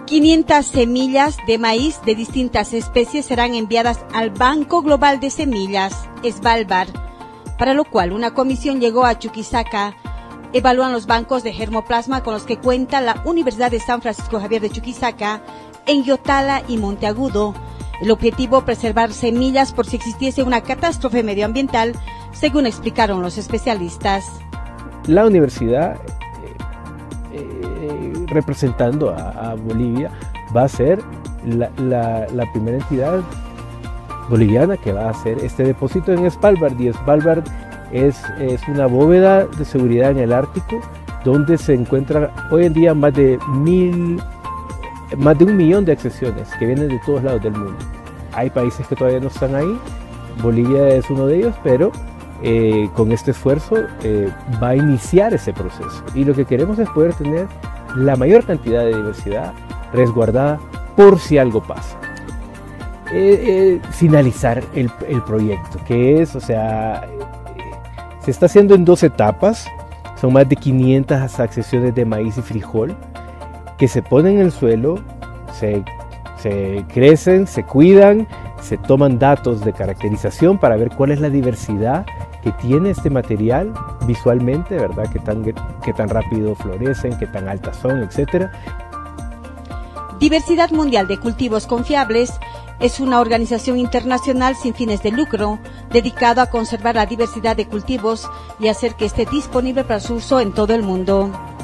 500 semillas de maíz de distintas especies serán enviadas al Banco Global de Semillas, Svalbard, para lo cual una comisión llegó a Chuquisaca. Evalúan los bancos de germoplasma con los que cuenta la Universidad de San Francisco Javier de Chuquisaca, en Yotala y Monteagudo. El objetivo, preservar semillas por si existiese una catástrofe medioambiental, según explicaron los especialistas. La universidad, representando a Bolivia, va a ser la primera entidad boliviana que va a hacer este depósito en Svalbard. Y Svalbard es una bóveda de seguridad en el Ártico, donde se encuentra hoy en día más de 1 millón de accesiones que vienen de todos lados del mundo. Hay países que todavía no están ahí, Bolivia es uno de ellos, pero con este esfuerzo va a iniciar ese proceso. Y lo que queremos es poder tener la mayor cantidad de diversidad resguardada por si algo pasa. Finalizar el proyecto, que es, se está haciendo en 2 etapas, son más de 500 accesiones de maíz y frijol que se ponen en el suelo, se crecen, se cuidan, se toman datos de caracterización para ver cuál es la diversidad que tiene este material visualmente, ¿verdad? Qué tan rápido florecen, qué tan altas son, etc. Diversidad Mundial de Cultivos Confiables es una organización internacional sin fines de lucro dedicada a conservar la diversidad de cultivos y hacer que esté disponible para su uso en todo el mundo.